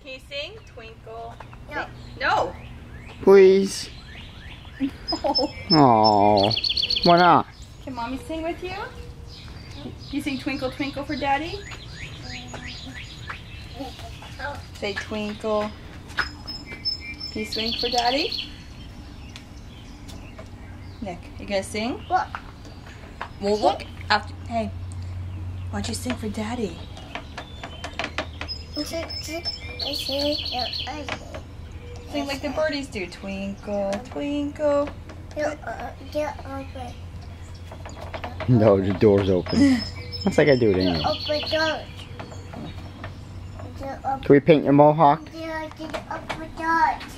Can you sing Twinkle? No. No. Please. Oh. Oh, why not? Can Mommy sing with you? You sing Twinkle Twinkle for Daddy? Say Twinkle. Can you swing for Daddy? Nick, you gonna sing? What? Well, look after. Hey, why don't you sing for Daddy? Sing like the birdies do. Twinkle, twinkle. No, the door's open. Looks like I do it anyway. Open door. Can we paint your mohawk? Open door.